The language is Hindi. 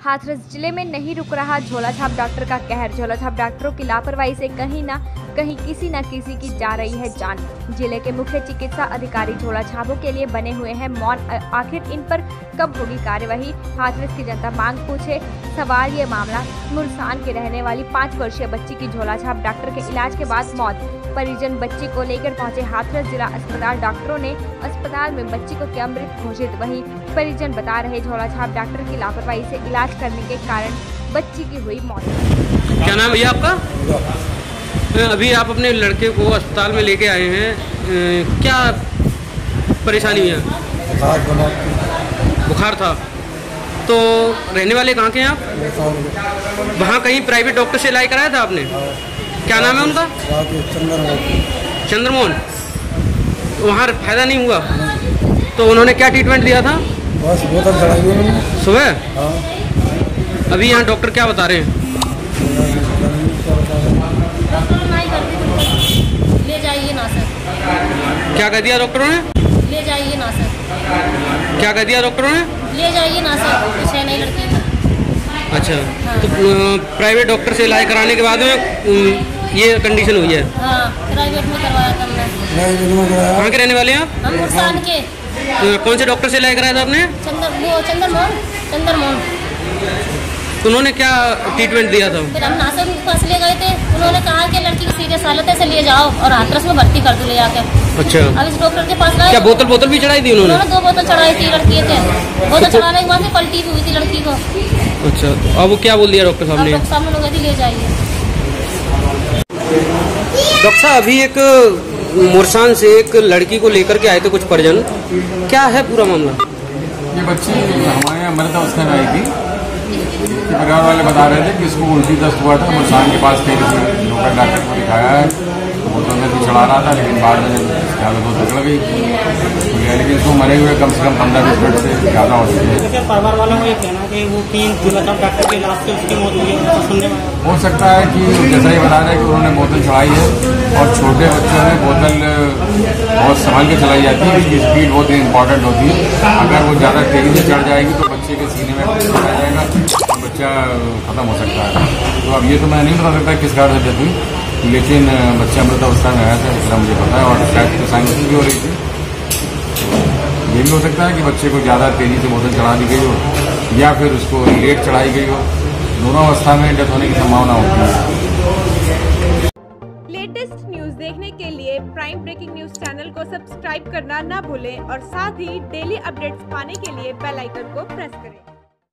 हाथरस जिले में नहीं रुक रहा झोलाछाप डॉक्टर का कहर। झोलाछाप डॉक्टरों की लापरवाही से कहीं न कहीं किसी न किसी की जा रही है जान। जिले के मुख्य चिकित्सा अधिकारी झोलाछापों के लिए बने हुए हैं मौन। आखिर इन पर कब होगी कार्यवाही? हाथरस की जनता मांग पूछे सवाल। ये मामला मुरसान के रहने वाली 5 वर्षीय बच्ची की झोलाछाप डॉक्टर के इलाज के बाद मौत। परिजन बच्ची को लेकर पहुंचे हाथरस जिला अस्पताल। डॉक्टरों ने अस्पताल में बच्ची को क्या मृत घोषित। वहीं परिजन बता रहे झोलाछाप डॉक्टर की लापरवाही से इलाज करने के कारण बच्ची की हुई मौत। क्या नाम है भैया आपका? अभी आप अपने लड़के को अस्पताल में लेके आए हैं, क्या परेशानी हुई है? बुखार था। तो रहने वाले कहाँ के हैं आप? वहाँ कहीं प्राइवेट डॉक्टर से इलाज कराया था आपने? क्या नाम है उनका? चंद्रमोहन। वहाँ फायदा नहीं हुआ तो उन्होंने क्या ट्रीटमेंट दिया था? बस बोतल चढ़ाई है सुबह। हाँ। अभी यहाँ डॉक्टर क्या बता रहे हैं? ले जाइए ना सर। क्या कह दिया डॉक्टरों ने? ले जाइए ना सर। क्या कह दिया डॉक्टरों ने? ले जाइए ना सर, कुछ है नहीं लड़की का। अच्छा। हाँ। तो प्राइवेट डॉक्टर से इलाज कराने के बाद में ये कंडीशन हुई है? हाँ, प्राइवेट में करवाया था हमने। कहाँ के रहने वाले हैं आप? हम मुरसान के। कौन से डॉक्टर से इलाज कराया था आपने? चंद्रमोहन। तो उन्होंने क्या ट्रीटमेंट दिया था? फिर हम नासिक के पास ले गए थे। उन्होंने कहा कि लड़की की सीरियस हालत है, इसे ले जाओ और हाथरस में भर्ती कर दो ले जाकर। अच्छा। अब इस डॉक्टर के पास गए। क्या बोतल भी चढ़ाई थी उन्होंने? 2 बोतल चढ़ाई थी लड़की के। बोतल चढ़ाने के बाद में पलटी हुई थी लड़की को। अच्छा। तो अब क्या बोल दिया डॉक्टर साहब ने? डॉक्टर साहब ने लोग ले जाइए। डॉक्टर साहब अभी एक मुरसान से एक लड़की को लेकर के आए थे कुछ परिजन, क्या है पूरा मामला? ये बच्ची हमारे यहाँ मृत अवस्था में आई थी। परिवार वाले बता रहे थे कि इसको उल्टी दस्त हुआ था। मुरसान के पास कई लोकल डॉक्टर को दिखाया है, वो तो अंदर भी चढ़ा रहा था, लेकिन बाद में इसकी हालत बहुत बिगड़ गई। लेकिन इसको मरे हुए कम से कम 15-20 मिनट से ज़्यादा हो चुकी है। परिवार वालों को ये कहना कि वो 3 झोलाछाप डॉक्टर के इलाज से उसकी मौत हुई है, सुनने में हो सकता है कि जैसा ही बता रहे हैं कि उन्होंने बोतल चढ़ाई है और छोटे बच्चों में बोतल बहुत संभाल के चलाई जाती है। इसकी स्पीड बहुत इंपॉर्टेंट होती है। अगर वो ज़्यादा तेज़ी से चढ़ जाएगी तो बच्चे के सीने में चढ़ा जाएगा, तो बच्चा ख़त्म हो सकता है। तो अब ये तो मैं नहीं बता सकता किस कारण से डेथ हुई, लेकिन बच्चा मृत अवस्था में आया था इतना मुझे पता है। और शायद साइंस भी हो रही थी। ये भी हो सकता है कि बच्चे को ज़्यादा तेज़ी से बोतल चढ़ा दी गई हो या फिर उसको लेट चढ़ाई गई हो। दोनों अवस्था में डेथ होने की संभावना होती है। लेटेस्ट न्यूज देखने के लिए प्राइम ब्रेकिंग न्यूज चैनल को सब्सक्राइब करना ना भूलें और साथ ही डेली अपडेट्स पाने के लिए बेल आइकन को प्रेस करें।